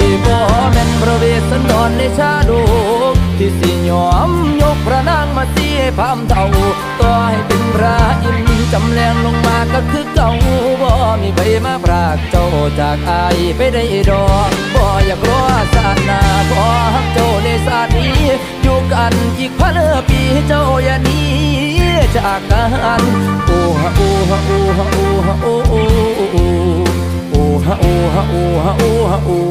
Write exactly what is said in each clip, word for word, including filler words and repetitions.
บ่แม่นพระเวสสันดรในชาดกที่สิยอมยกพระนางมาเสียพามเท่าต่อให้เป็นพระอินทร์จำแรงลงมาก็คือเก่าบ่มีใครมาพรากเจ้าจากอายไปได้ดอกบ่อยากรอศาสนาขอฮักเจ้าในศาสตร์นี้อยู่กันอีกพันปีเจ้าอย่าหนีจากกันโอ้ฮะโอ้ฮะโอ้ฮะโอ้ฮะโอ้โอ้โอ้ฮะโอ้ฮะโอ้ฮะโอ้ฮะโอ้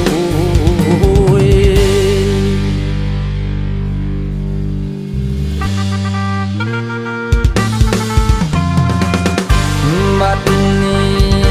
บัดนี้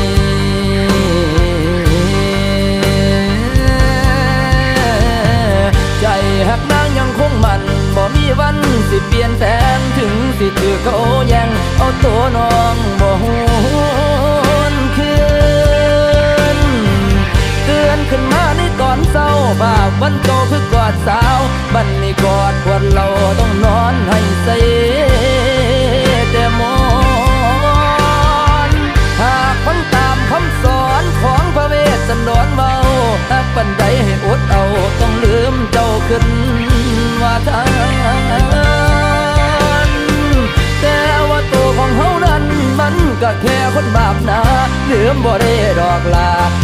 ใจหักนางยังคงมันบ่มีวันสิเปลี่ยนแปลงถึงสิถือเขาแย่งเอาตัวน้องบ่หวนคืนเตือนขึ้นมาในตอนเศร้าบาปวันโตคือกอดสาวบันนี้กอดควรเราต้องนอนให้ใส่แต่มอนหากฟังตามคำสอนของพระเวสสันดรเบาหากปันใดให้อดเอาต้องลืมเจ้าขึ้นว่าทานแต่ว่าตัวของเฮานั้นมันก็แค่คนบาปนะลืมบ่ได้ดอกลา